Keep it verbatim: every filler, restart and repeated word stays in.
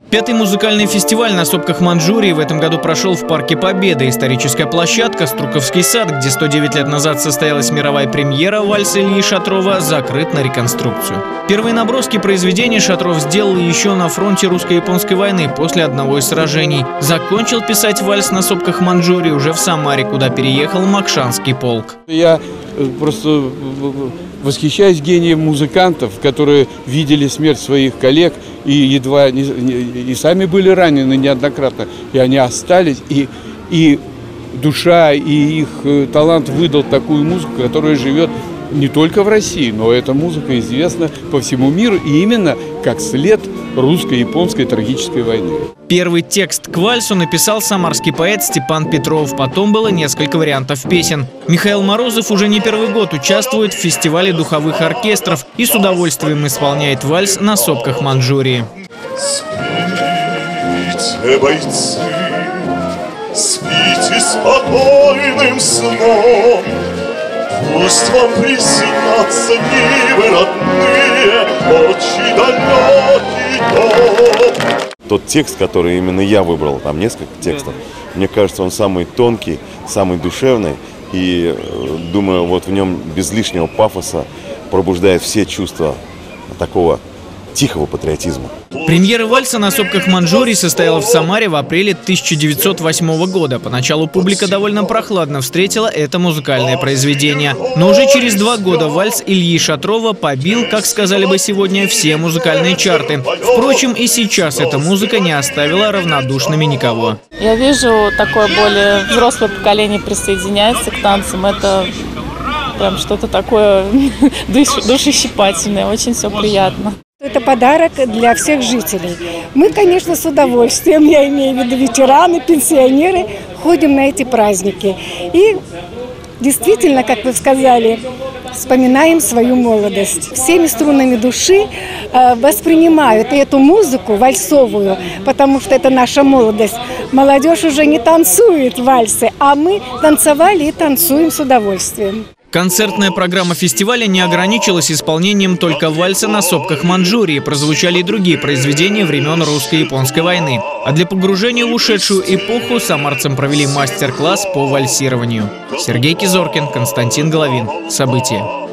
Пятый музыкальный фестиваль на сопках Манчжурии в этом году прошел в Парке Победы. Историческая площадка «Струковский сад», где сто девять лет назад состоялась мировая премьера вальса Ильи Шатрова, закрыт на реконструкцию. Первые наброски произведения Шатров сделал еще на фронте русско-японской войны после одного из сражений. Закончил писать вальс на сопках Манчжурии уже в Самаре, куда переехал Макшанский полк. Я просто восхищаюсь гением музыкантов, которые видели смерть своих коллег и едва не, не, и сами были ранены неоднократно, и они остались, и, и душа, и их талант выдал такую музыку, которая живет не только в России, но эта музыка известна по всему миру, и именно как след русско-японской трагической войны. Первый текст к вальсу написал самарский поэт Степан Петров. Потом было несколько вариантов песен. Михаил Морозов уже не первый год участвует в фестивале духовых оркестров и с удовольствием исполняет вальс на сопках Манчжурии. Спите, бойцы, спите спокойным сном. Пусть вам приснятся нивы родные, очень далекий дом. Тот текст, который именно я выбрал, там несколько текстов, мне кажется, он самый тонкий, самый душевный. И думаю, вот в нем без лишнего пафоса пробуждает все чувства такого тихого патриотизма. Премьера вальса на сопках Манчжурии состояла в Самаре в апреле тысяча девятьсот восьмого года. Поначалу публика довольно прохладно встретила это музыкальное произведение. Но уже через два года вальс Ильи Шатрова побил, как сказали бы сегодня, все музыкальные чарты. Впрочем, и сейчас эта музыка не оставила равнодушными никого. Я вижу, такое более взрослое поколение присоединяется к танцам. Это прям что-то такое душещипательное, очень все приятно. Это подарок для всех жителей. Мы, конечно, с удовольствием, я имею в виду ветераны, пенсионеры, ходим на эти праздники. И действительно, как вы сказали, вспоминаем свою молодость. Всеми струнами души э, воспринимают эту музыку вальсовую, потому что это наша молодость. Молодежь уже не танцует вальсы, а мы танцевали и танцуем с удовольствием. Концертная программа фестиваля не ограничилась исполнением только вальса на сопках Манчжурии. Прозвучали и другие произведения времен русско-японской войны. А для погружения в ушедшую эпоху самарцам провели мастер-класс по вальсированию. Сергей Кизоркин, Константин Головин. События.